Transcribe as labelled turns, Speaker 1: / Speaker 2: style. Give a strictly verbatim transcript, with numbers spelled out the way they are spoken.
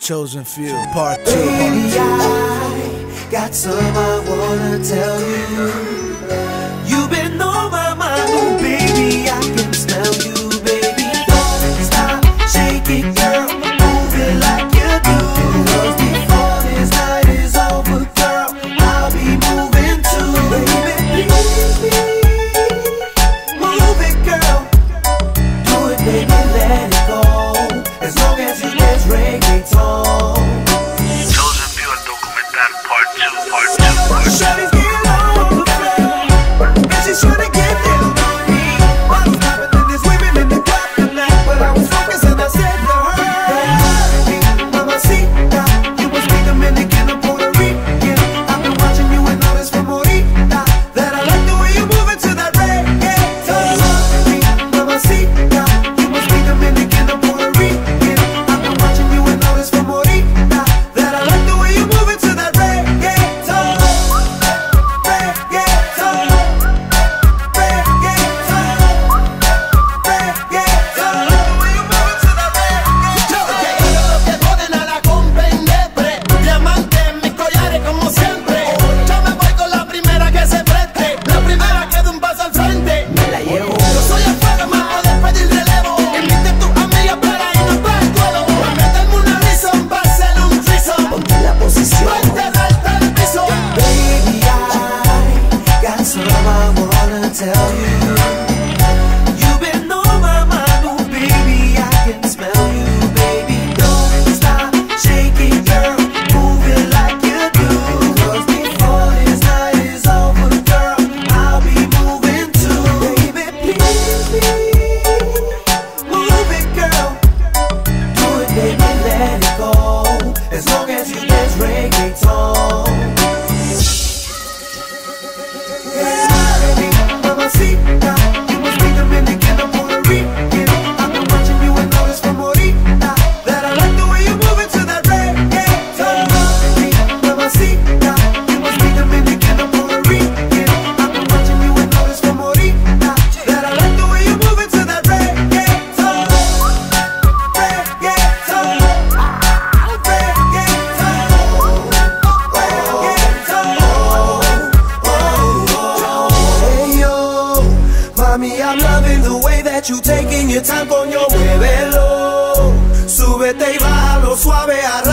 Speaker 1: Chosen Few, part two.
Speaker 2: Baby, I got some I wanna tell you. You've been on my mind, oh baby, I can smell you, baby. Don't stop, shake it, girl, move it like you do. 'Cause before this night is over, girl, I'll be moving too. Baby, please, move it, girl. Do it, baby, let it go. As long as you dance reggaeton.
Speaker 3: Chosen Few, el documental, part two, part two, part two.
Speaker 2: Shawty's getting on the floor, and she's trying to get down on me. Bottles popping and there's women in the club tonight, but I was focused and I said to her, hey, mamacita, you must be Dominican or Puerto Rican. I've been watching you and noticed from Morita that I like the way you move into that reggaeton. Mamacita, you must be Dominican or Puerto Rican. I've been watching you and noticed from Morita that I like the way you move into that reggaeton. Tell you, you've been on my mind, oh baby, I can smell you, baby. Don't stop, shake it, girl, move it like you do. 'Cause before this night is over, girl, I'll be moving too. Baby, please, please, move it, girl. Do it, baby, let it go. As long as you dance reggaeton. Mamacita, you must be Dominican or Puerto Rican. I've been watching you and noticed from Morita that I like the way you move into that reggaeton. Mamacita, you must be Dominican or Puerto Rican. I've been watching you and noticed from Morita that I like the way you move into that reggaeton. Reggaeton, mami, I'm loving the way that you taking your time con yo, muévelo. Súbete y bájalo suave arriba.